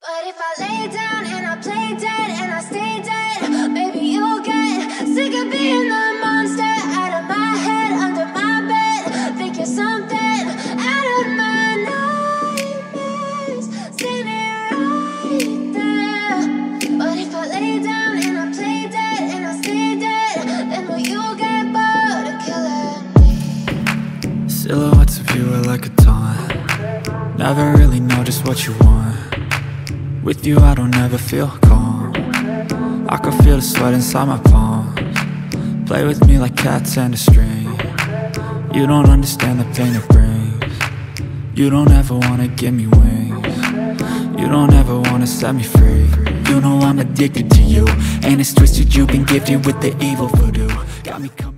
But if I lay down and I play dead and I stay dead, maybe you'll get sick of being the monster out of my head, under my bed. Think you're something out of my nightmares. See me right there. But if I lay down and I play dead and I stay dead, then will you get bored of killing me? Silhouettes of you are like a taunt. Never really know just what you want. With you I don't ever feel calm. I can feel the sweat inside my palms. Play with me like cats and a string. You don't understand the pain it brings. You don't ever wanna give me wings. You don't ever wanna set me free. You know I'm addicted to you, and it's twisted, you've been gifted with the evil voodoo. Got me coming